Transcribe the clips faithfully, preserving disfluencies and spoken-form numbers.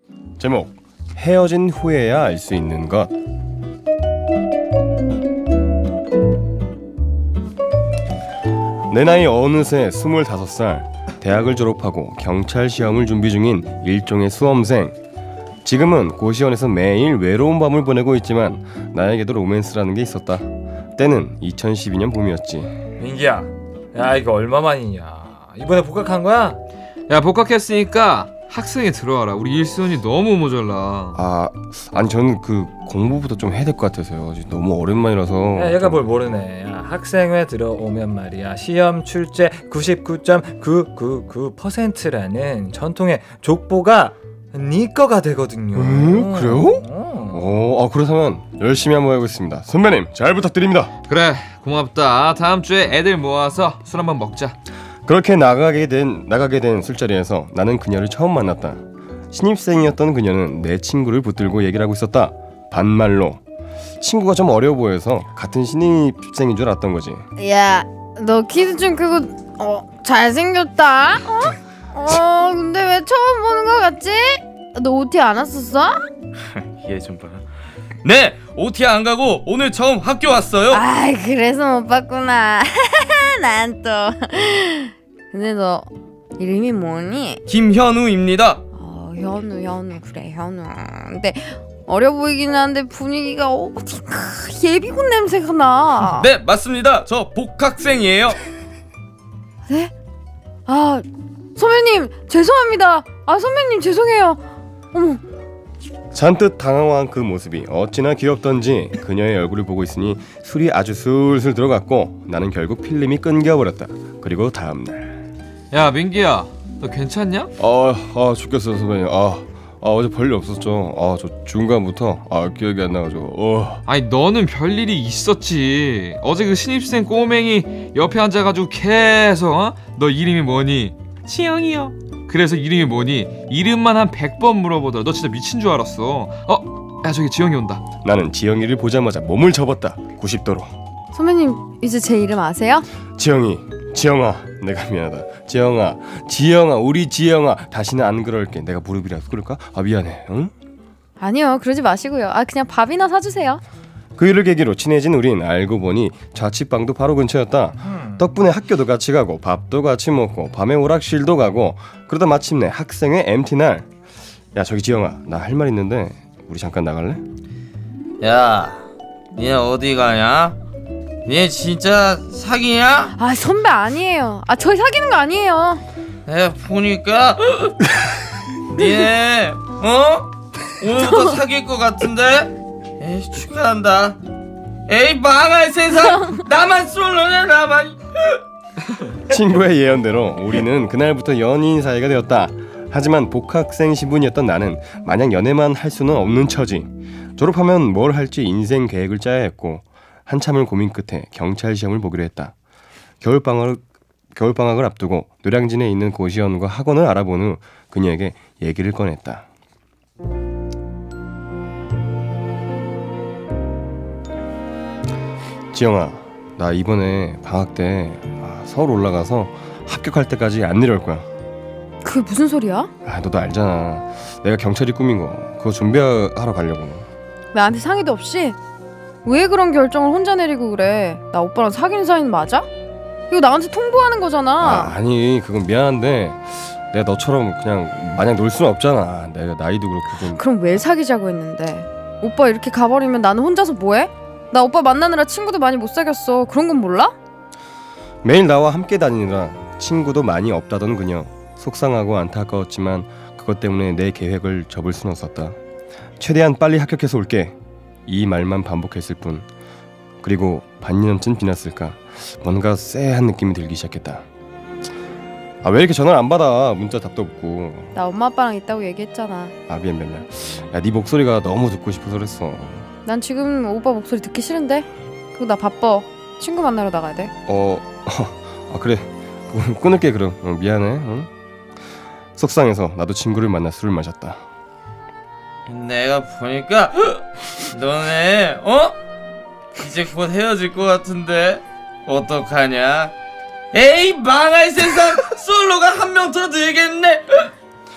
제목 헤어진 후에야 알 수 있는 것. 내 나이 어느새 스물다섯 살, 대학을 졸업하고 경찰 시험을 준비 중인 일종의 수험생. 지금은 고시원에서 매일 외로운 밤을 보내고 있지만 나에게도 로맨스라는 게 있었다. 때는 이천십이 년 봄이었지. 민기야, 야 이거 얼마만이냐? 이번에 복학한 거야? 야, 복학했으니까 학생회 들어와라. 우리 일순위 너무 모자라. 아, 아니 저는 그 공부부터 좀 해야 될 것 같아서요. 너무 오랜만이라서. 야, 얘가 뭘 모르네. 야, 학생회 들어오면 말이야, 시험 출제 구십구 점 구구구 퍼센트라는 전통의 족보가 네 거가 되거든요. 음, 그래요? 어. 어, 아, 그렇다면 열심히 한번 해보겠습니다. 선배님 잘 부탁드립니다. 그래, 고맙다. 다음 주에 애들 모아서 술 한번 먹자. 그렇게 나가게 된 나가게 된 술자리에서 나는 그녀를 처음 만났다. 신입생이었던 그녀는 내 친구를 붙들고 얘기를 하고 있었다. 반말로. 친구가 좀 어려워 보여서 같은 신입생인 줄 알았던 거지. 야, 너 키도 좀 크고 어 잘생겼다. 어? 어 근데 왜 처음 보는 거 같지? 너 오티 안 왔었어? 얘 좀 봐. 네, 오티 안 가고 오늘 처음 학교 왔어요. 아, 그래서 못 봤구나. 난 또. 근데 너 이름이 뭐니? 김현우입니다. 어, 현우, 현우, 그래, 현우. 근데 어려 보이긴 한데 분위기가 어디 예비군 냄새가 나. 네, 맞습니다. 저 복학생이에요. 네? 아, 선배님 죄송합니다. 아, 선배님 죄송해요. 어머. 잔뜩 당황한 그 모습이 어찌나 귀엽던지 그녀의 얼굴을 보고 있으니 술이 아주 술술 들어갔고 나는 결국 필름이 끊겨버렸다. 그리고 다음날. 야, 민기야, 너 괜찮냐? 아, 아 죽겠어요 선배님. 아, 아 어제 별일 없었죠. 아, 저 중간부터 아 기억이 안 나가지고. 어. 아니, 너는 별일이 있었지. 어제 그 신입생 꼬맹이 옆에 앉아가지고 계속 어? 너 이름이 뭐니? 지영이요. 그래서 이름이 뭐니? 이름만 한 백 번 물어보더라. 너 진짜 미친 줄 알았어. 어? 야, 저기 지영이 온다. 나는 지영이를 보자마자 몸을 접었다. 구십 도로. 선배님 이제 제 이름 아세요? 지영이, 지영아, 내가 미안하다. 지영아, 지영아, 우리 지영아, 다시는 안 그럴게. 내가 무릎이라도 꿇을까? 아, 미안해. 응? 아니요, 그러지 마시고요. 아, 그냥 밥이나 사주세요. 그 일을 계기로 친해진 우린 알고 보니 자취방도 바로 근처였다. 음. 덕분에 학교도 같이 가고 밥도 같이 먹고 밤에 오락실도 가고 그러다 마침내 학생회 엠티 날. 야, 저기 지영아, 나 할 말 있는데 우리 잠깐 나갈래? 야, 니네 어디 가냐? 니네 진짜 사귀냐? 아, 선배 아니에요. 아, 저희 사귀는 거 아니에요. 내가 보니까 니네 어? 오늘부터 사귈 것 같은데? 에이, 축하한다. 에이, 망할 세상. 나만 솔로냐, 나만. 친구의 예언대로 우리는 그날부터 연인 사이가 되었다. 하지만 복학생 신분이었던 나는 마냥 연애만 할 수는 없는 처지. 졸업하면 뭘 할지 인생 계획을 짜야 했고 한참을 고민 끝에 경찰 시험을 보기로 했다. 겨울방학을, 겨울방학을 앞두고 노량진에 있는 고시원과 학원을 알아본 후 그녀에게 얘기를 꺼냈다. 지영아, 나 이번에 방학 때 서울 올라가서 합격할 때까지 안 내려올 거야. 그게 무슨 소리야? 아, 너도 알잖아. 내가 경찰이 꿈인 거. 그거 준비하러 가려고. 나한테 상의도 없이? 왜 그런 결정을 혼자 내리고 그래? 나 오빠랑 사귀는 사이는 맞아? 이거 나한테 통보하는 거잖아. 아, 아니 그건 미안한데 내가 너처럼 그냥 마냥 놀 수는 없잖아. 내가 나이도 그렇고 좀. 그럼 왜 사귀자고 했는데? 오빠 이렇게 가버리면 나는 혼자서 뭐해? 나 오빠 만나느라 친구도 많이 못 사귀었어. 그런 건 몰라? 매일 나와 함께 다니느라 친구도 많이 없다던 그녀. 속상하고 안타까웠지만 그것 때문에 내 계획을 접을 수는 없었다. 최대한 빨리 합격해서 올게. 이 말만 반복했을 뿐. 그리고 반년쯤 지났을까 뭔가 쎄한 느낌이 들기 시작했다. 아, 왜 이렇게 전화를 안 받아? 문자 답도 없고. 나 엄마 아빠랑 있다고 얘기했잖아. 아, 미안 미안 미안. 야, 네 목소리가 너무 듣고 싶어서 그랬어. 난 지금 오빠 목소리 듣기 싫은데. 그리고 나 바빠. 친구 만나러 나가야 돼. 어, 아 그래. 끊을게 그럼. 어, 미안해. 응? 속상해서 나도 친구를 만나 술을 마셨다. 내가 보니까 너네 어? 이제 곧 헤어질 것 같은데 어떡하냐? 에이, 망할 세상. 솔로가 한 명 더 늘겠네.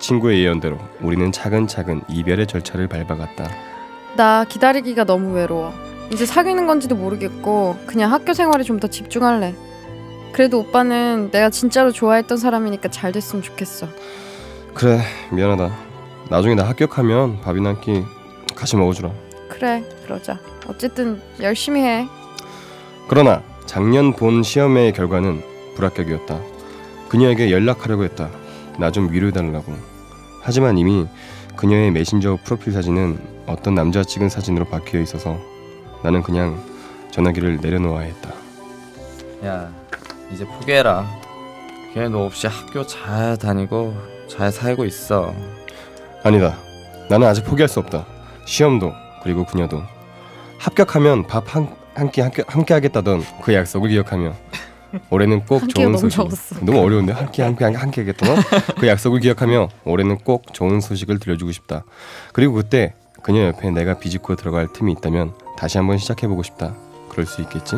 친구의 예언대로 우리는 차근차근 이별의 절차를 밟아갔다. 나 기다리기가 너무 외로워. 이제 사귀는 건지도 모르겠고 그냥 학교 생활에 좀 더 집중할래. 그래도 오빠는 내가 진짜로 좋아했던 사람이니까 잘 됐으면 좋겠어. 그래, 미안하다. 나중에 나 합격하면 밥이나 한 끼 같이 먹어주라. 그래, 그러자. 어쨌든 열심히 해. 그러나 작년 본 시험의 결과는 불합격이었다. 그녀에게 연락하려고 했다. 나 좀 위로해달라고. 하지만 이미 그녀의 메신저 프로필 사진은 어떤 남자 찍은 사진으로 바뀌어 있어서 나는 그냥 전화기를 내려놓아야 했다. 야, 이제 포기해라. 걔 너 없이 학교 잘 다니고 잘 살고 있어. 아니다. 나는 아직 포기할 수 없다. 시험도 그리고 그녀도. 합격하면 밥 한 한 끼 함께 하겠다던 그 약속을 기억하며 올해는 꼭 좋은 너무 소식. 적었어. 너무 어려운데 한 끼 함께 함께 하겠다던 그 약속을 기억하며 올해는 꼭 좋은 소식을 들려주고 싶다. 그리고 그때 그녀 옆에 내가 비집고 들어갈 틈이 있다면 다시 한번 시작해보고 싶다. 그럴 수 있겠지?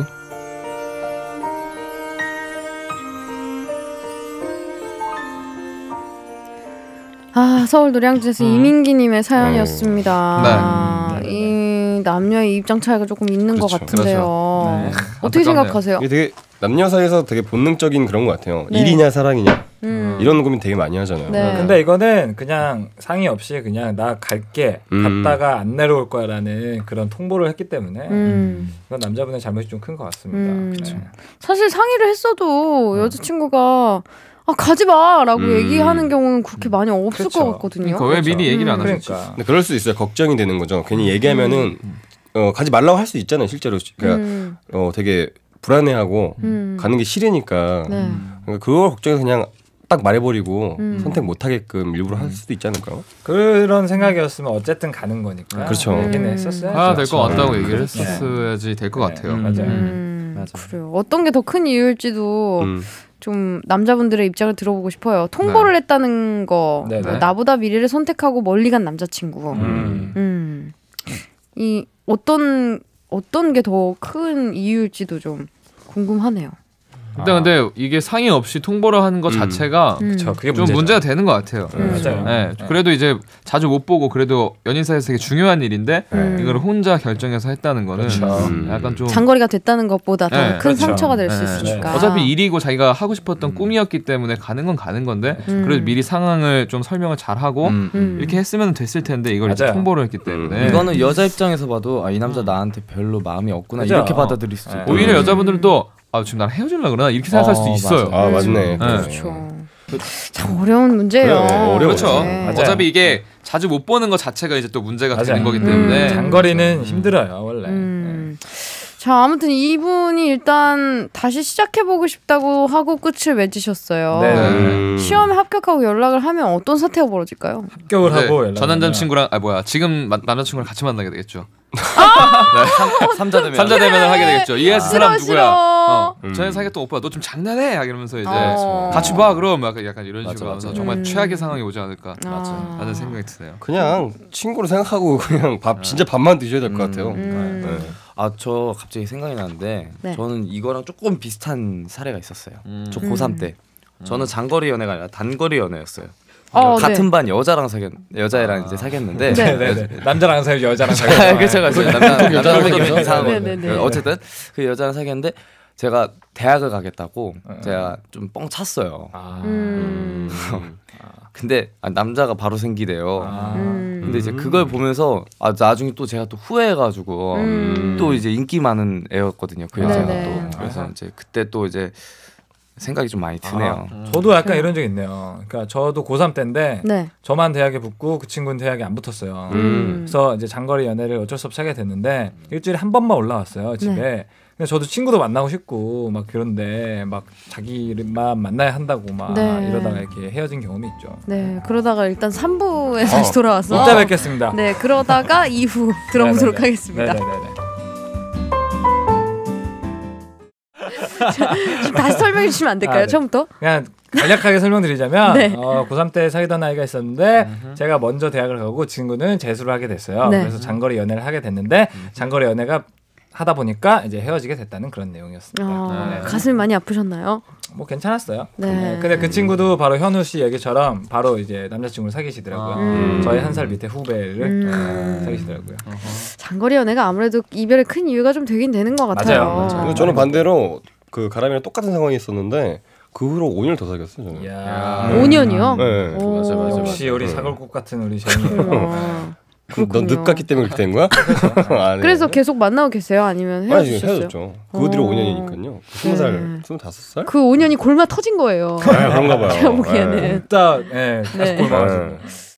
아, 서울 노량진에서 음. 이민기님의 사연이었습니다. 네. 이 남녀의 입장 차이가 조금 있는 그렇죠. 것 같은데요. 그렇죠. 네. 어떻게 안타깝네요. 생각하세요? 이게 되게 남녀 사이에서 되게 본능적인 그런 것 같아요. 네. 일이냐 사랑이냐 음. 이런 고민 되게 많이 하잖아요. 네. 근데 이거는 그냥 상의 없이 그냥 나 갈게 음. 갔다가 안 내려올 거야라는 그런 통보를 했기 때문에 음. 이건 남자분의 잘못이 좀 큰 것 같습니다. 음. 네. 사실 상의를 했어도 여자친구가 아 가지 마라고 음. 얘기하는 경우는 그렇게 많이 없을 그렇죠. 것 같거든요. 그러니까 왜 그렇죠. 미리 얘기를 안 음. 하셨지? 그러니까 근데 그럴 수 있어요. 걱정이 되는 거죠. 괜히 얘기하면은 어, 가지 말라고 할 수 있잖아요. 실제로 그러니까 음. 어, 되게 불안해하고 음. 가는 게 싫으니까 네. 그러니까 그걸 걱정해서 그냥 딱 말해버리고 음. 선택 못하게끔 일부러 할 수도 있지 않을까요? 그런 생각이었으면 어쨌든 가는 거니까 그렇죠. 얘기는 음. 했었어요. 가야 될 것 같다고 음. 얘기를 그렇죠. 했었어야지 될 것 같아요. 네, 맞아요. 음. 맞아. 그래요. 어떤 게 더 큰 이유일지도 음. 좀 남자분들의 입장을 들어보고 싶어요. 통보를 했다는 거, 네, 뭐 네. 나보다 미래를 선택하고 멀리 간 남자친구. 음. 음. 이 어떤 어떤 게 더 큰 이유일지도 좀 궁금하네요. 일단 근데 이게 상의 없이 통보를 하는 것 음. 자체가 음. 저 그게 좀 문제죠. 문제가 되는 것 같아요. 음. 맞아요. 네, 그래도 이제 자주 못 보고 그래도 연인 사이에서 되게 중요한 일인데 음. 이걸 혼자 결정해서 했다는 거는 그렇죠. 음. 약간 좀 장거리가 됐다는 것보다 더 네, 큰 그렇죠. 상처가 될 수 네. 있으니까. 어차피 일이고 자기가 하고 싶었던 음. 꿈이었기 때문에 가는 건 가는 건데 음. 그래도 미리 상황을 좀 설명을 잘 하고 음. 음. 이렇게 했으면 됐을 텐데 이걸 이제 맞아요. 통보를 했기 때문에 이거는 여자 입장에서 봐도 아, 이 남자 나한테 별로 마음이 없구나 그죠? 이렇게 받아들일 수 네. 있고 오히려 음. 여자분들은 또 아, 지금 나랑 헤어지려고 그러나 이렇게 생각할 어, 수도 있어요. 맞아. 아 맞네. 네. 그렇죠. 참 어려운 문제예요. 그래요. 어려워요. 그렇죠. 네. 맞아요. 어차피 이게 자주 못 보는 것 자체가 이제 또 문제가 맞아요. 되는 거기 음. 때문에 장거리는 힘들어요 원래. 음. 자, 아무튼 이분이 일단 다시 시작해보고 싶다고 하고 끝을 맺으셨어요. 네. 음. 시험에 합격하고 연락을 하면 어떤 사태가 벌어질까요? 합격을 네, 하고 연락. 전 남자친구랑 아 뭐야 지금 마- 남자친구랑 같이 만나게 되겠죠. 삼자 되면 삼자 대면을 하게 되겠죠. 이 싫어, 사람 누구야? 싫어. 어, 음. 전에 사귀었던 오빠 너 좀 장난해? 이러면서 이제 어. 같이 봐 그럼 약간, 약간 이런 맞아, 식으로 하면서 맞아. 정말 음. 최악의 상황이 오지 않을까 아. 라는 생각이 드네요. 그냥 친구로 생각하고 그냥 밥 진짜 밥만 드셔야 될 것 음. 같아요. 음. 네. 아 저 갑자기 생각이 나는데 네. 저는 이거랑 조금 비슷한 사례가 있었어요. 음. 저 고삼 때 저는 장거리 연애가 아니라 단거리 연애였어요. 어, 같은 네. 반 여자랑 사귀 여자애랑 이제 사귀었는데 네. 네네. 남자랑 사귀고 여자랑 아, 사귀고. 그쵸 그쵸 남자 남자랑 사귀면 이상한 네, 건데 네, 네. 어쨌든 그 여자랑 사귀었는데 제가 대학을 가겠다고 네. 제가 좀 뻥 찼어요. 아. 음. 근데 아, 남자가 바로 생기대요. 아. 음. 근데 이제 그걸 보면서 아 나중에 또 제가 또 후회해가지고 음. 또 이제 인기 많은 애였거든요 그 여자가 네네. 또 그래서 이제 그때 또 이제 생각이 좀 많이 드네요. 아, 저도 약간 이런 적 있네요. 그러니까 저도 고삼 때인데 네. 저만 대학에 붙고 그 친구는 대학에 안 붙었어요. 음. 그래서 이제 장거리 연애를 어쩔 수 없이 하게 됐는데 일주일에 한 번만 올라왔어요 집에. 네. 근데 저도 친구도 만나고 싶고 막 그런데 막 자기만 만나야 한다고 막 네. 이러다가 이렇게 헤어진 경험이 있죠. 네, 그러다가 일단 삼 부에 다시 돌아와서 이따 뵙겠습니다. 네, 그러다가 이후 들어보도록 네네네. 하겠습니다. 네네네. 좀 다시 설명해 주시면 안 될까요? 아, 네. 처음부터? 그냥 간략하게 설명드리자면 네. 어, 고삼 때 사귀던 아이가 있었는데 제가 먼저 대학을 가고 친구는 재수를 하게 됐어요. 네. 그래서 장거리 연애를 하게 됐는데 장거리 연애가 하다 보니까 이제 헤어지게 됐다는 그런 내용이었습니다. 아, 네. 가슴이 많이 아프셨나요? 뭐 괜찮았어요. 네. 네, 근데 그 친구도 바로 현우 씨 얘기처럼 바로 이제 남자친구를 사귀시더라고요. 음. 저희 한 살 밑에 후배를 음. 네, 사귀시더라고요. 장거리 연애가 아무래도 이별의 큰 이유가 좀 되긴 되는 것 같아요. 맞아요, 맞아요. 근데 저는 반대로 그 가람이랑 똑같은 상황이 있었는데 그 후로 오 년을 더 사귀었어요 저는. 이야. 네. 오 년이요? 네. 맞아, 맞아, 역시 우리 네. 사골국 같은 우리 쟁이. 어. 넌 그렇군요. 늦갔기 때문에 그렇게 된 거야? 아, 네. 그래서 계속 만나고 계세요? 아니면 아니 지금 헤어지셨어요? 헤어졌죠. 그 뒤로 어. 오 년이니까요. 스무 살, 네. 스물다섯 살? 그 오 년이 골마 터진 거예요. 아, 그런가 봐요. 제가 보기에는. 딱 예, 다시 네. 골 네. 막아주고.